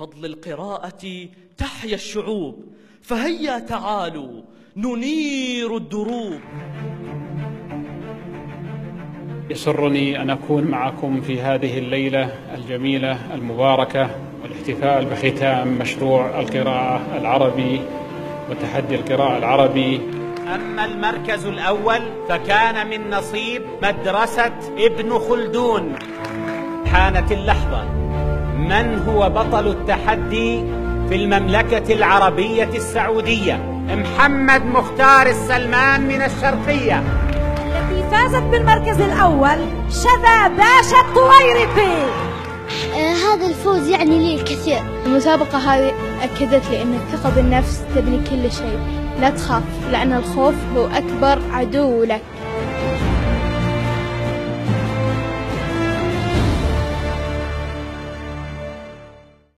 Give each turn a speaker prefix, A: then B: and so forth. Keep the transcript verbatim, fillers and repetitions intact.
A: بفضل القراءة تحيا الشعوب، فهيا تعالوا ننير الدروب.
B: يسرني أن أكون معكم في هذه الليلة الجميلة المباركة والاحتفال بختام مشروع القراءة العربي وتحدي القراءة العربي.
C: أما المركز الأول فكان من نصيب مدرسة ابن خلدون. حانت اللحظة، من هو بطل التحدي في المملكة العربية السعودية؟ محمد مختار السلمان من الشرقية.
D: التي فازت بالمركز الأول شذا باشا الطويربي.
E: آه هذا الفوز يعني لي الكثير.
F: المسابقة هذه أكدت لي أن الثقة بالنفس تبني كل شيء. لا تخاف، لأن الخوف هو أكبر عدو لك.